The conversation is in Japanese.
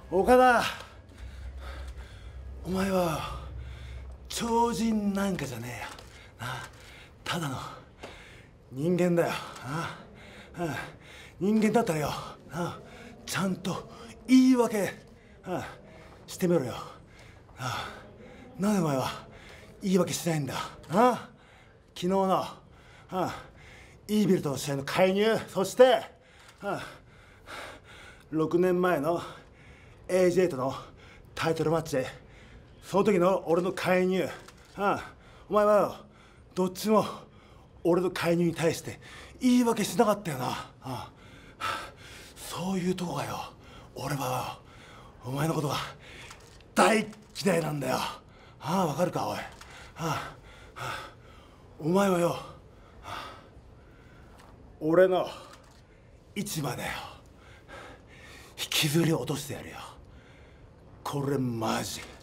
岡田、お前は超人なんかじゃねえよな。ただの人間だよな。人間だったらよちゃんと言い訳してみろよ。なんでお前は言い訳しないんだ。昨日のイービルとの試合の介入、そして6年前の AJ とのタイトルマッチ、その時の俺の介入、お前はよどっちも俺の介入に対して言い訳しなかったよな。そういうとこがよ、俺はお前のことが大嫌いなんだよ。わかるかおい。お前はよ俺の位置までよ引きずり落としてやるよ。これマジ